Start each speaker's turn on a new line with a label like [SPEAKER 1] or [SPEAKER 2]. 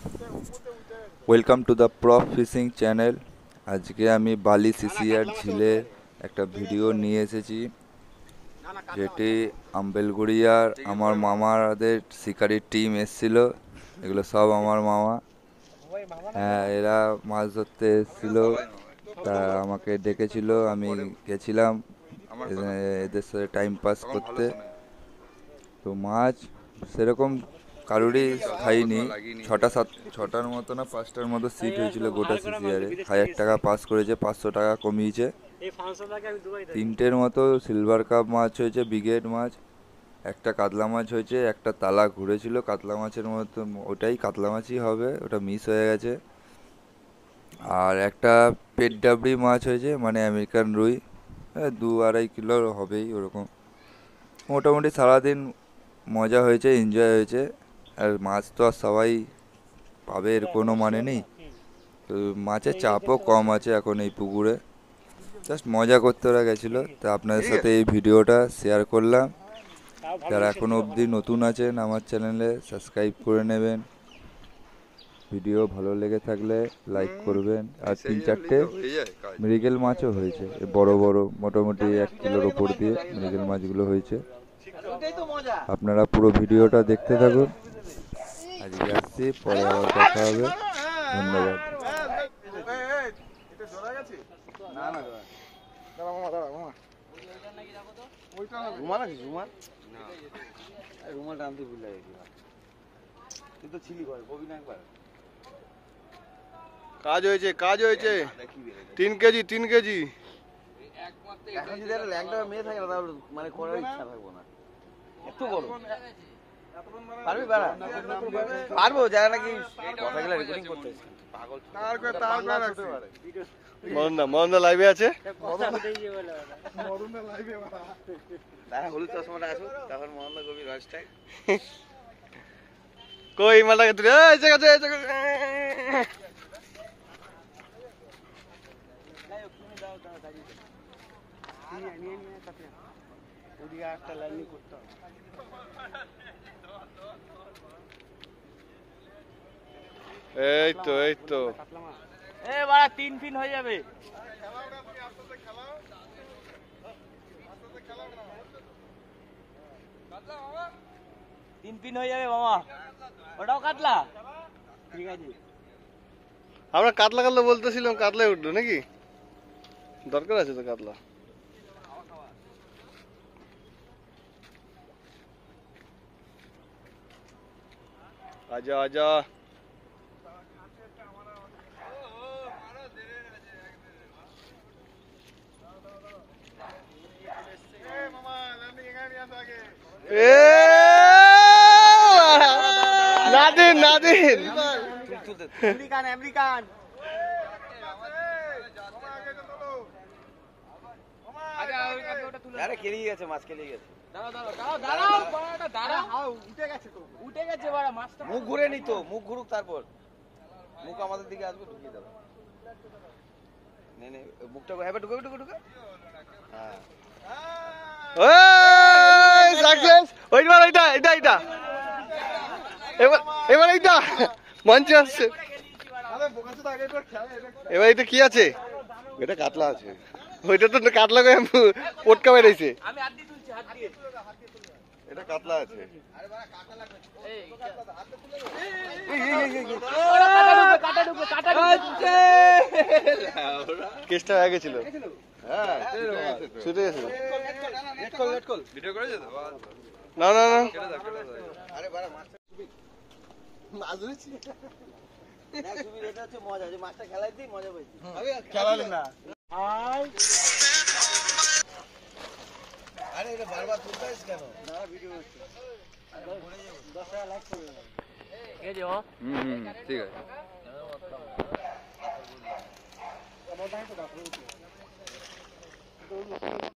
[SPEAKER 1] Welcome to the pro fishing channel. আজকে আমি বালি সিসিয়ার ঝিলে একটা ভিডিও নিয়ে এসেছি, যেটি আম্বেলগুড়িয়ার আমার মামাদের শিকারির টিম এসেছিল। এগুলো সব আমার মামা। হ্যাঁ, এরা মাছ ধরতে এসেছিল, তা আমাকে ডেকেছিল, আমি গেছিলাম এদের সাথে টাইম পাস করতে। তো মাছ সেরকম কারুরই খাইনি। ছটার মতো না 5টার মতো সিট হয়েছিল গোটা সিসিয়ারে। 1000 টাকা পাস করেছে, 500 টাকা কমিয়েছে। 3টের মতো সিলভার কাপ মাছ হয়েছে, ব্রিগেড মাছ। একটা কাতলা মাছ হয়েছে, একটা তালা ঘুরেছিল কাতলা মাছের মতো, ওটাই কাতলা মাছই হবে, ওটা মিস হয়ে গেছে। আর একটা পেট ডাবড়ি মাছ হয়েছে, মানে আমেরিকান রুই, 2-2.5 কিলোর হবেই ওরকম। মোটামুটি সারাদিন মজা হয়েছে, এনজয় হয়েছে। আর মাছ তো আর সবাই পাবে এর কোনো মানে নেই, তো মাছের চাপও কম আছে এখন এই পুকুরে। জাস্ট মজা করতে ওরা গেছিলো, তা আপনাদের সাথে এই ভিডিওটা শেয়ার করলাম। যারা এখনও অবধি নতুন আছেন আমার চ্যানেলে, সাবস্ক্রাইব করে নেবেন। ভিডিও ভালো লেগে থাকলে লাইক করবেন। আর 3-4টে মৃগেল মাছও হয়েছে, বড় বড়, মোটামুটি 1 কিলোর ওপর দিয়ে মৃগেল মাছগুলো হয়েছে। আপনারা পুরো ভিডিওটা দেখতে থাকুন। আজকে আসছি, পরে আবার দেখা হবে। ধন্যবাদ।
[SPEAKER 2] কাজ হয়েছে, কাজ হয়েছে। 3 কেজি 3 কেজি।
[SPEAKER 3] এখন যদি একটা ল্যাংটা মেয়ে থাকে না, তাহলে মানে করার ইচ্ছা থাকবো না। এত বড় পারবি বাড়া? পারবো, যারা নাকি কথাগুলো রেকর্ডিং করতে পাগল।
[SPEAKER 2] মরন্দা লাইভে আছে।
[SPEAKER 3] তারা হলুদ চশমাটা আসুক, তখন মরন্দা কবি রাজটাই
[SPEAKER 2] কই মালটাকে তুই এই জায়গা এই জায়গা। এই তো এই তো
[SPEAKER 3] এ বাড়া 3 ফিন হয়ে যাবে। 3 ফিন হয়ে যাবে মামা, ওটাও কাতলা। ঠিক আছে,
[SPEAKER 2] আমরা কাতলা কাতলা বলতেছিলাম, কাতলাই উঠলো নাকি? দরকার আছে তো কাতলা। আজা আজা। নাদিন নাদিন
[SPEAKER 3] আমেরিকান আরে খেলিয়ে গেছে, মাছ খেলিয়ে গেছে। মুখ ঘুরে নিত, মুখ ঘুরুক, তারপর মুখ আমাদের দিকে আসবে, ঢুকিয়ে দেবো। মুখটা এবার ঢুকে ঢুকে ঢুকে।
[SPEAKER 2] হ্যাঁ, সাকসেস। ওইবার এটা এটা এটা এবার এবার এইটা মঞ্চে আসছে। এবার এটা কি আছে?
[SPEAKER 3] এটা কাতলা আছে।
[SPEAKER 2] ওইটা তো কাতলা করে পটকা বেরিয়েছে।
[SPEAKER 3] এটা কাতলা আছে।
[SPEAKER 2] কেসটা হয়ে গেছিল।
[SPEAKER 3] হ্যাঁ,
[SPEAKER 2] ছুটে গেছিল। না না না,
[SPEAKER 3] আরে বাড়া মাছটা মাছ ধরেছি। এটা হচ্ছে মজা, যে মাছটা খেলাই দিই মজা পাইছি। খেলালি না। আরে এটা বারবার তুলতে আসিস কেন? না, ভিডিও হচ্ছে। 10 টাকা লাইক করে দাও। এই যে
[SPEAKER 1] ঠিক আছে।